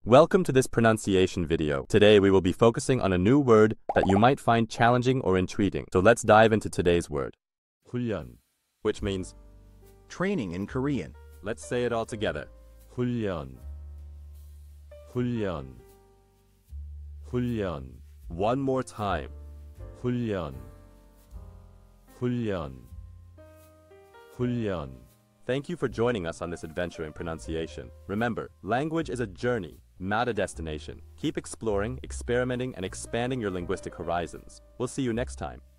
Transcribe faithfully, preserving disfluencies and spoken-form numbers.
Welcome to this pronunciation video. Today we will be focusing on a new word that you might find challenging or intriguing. So let's dive into today's word. 훈련, Which means, Training in Korean. let's say it all together. 훈련, 훈련, 훈련, One more time. 훈련, 훈련, 훈련. Thank you for joining us on this adventure in pronunciation. Remember, language is a journey, not a destination. Keep exploring, experimenting, and expanding your linguistic horizons. We'll see you next time.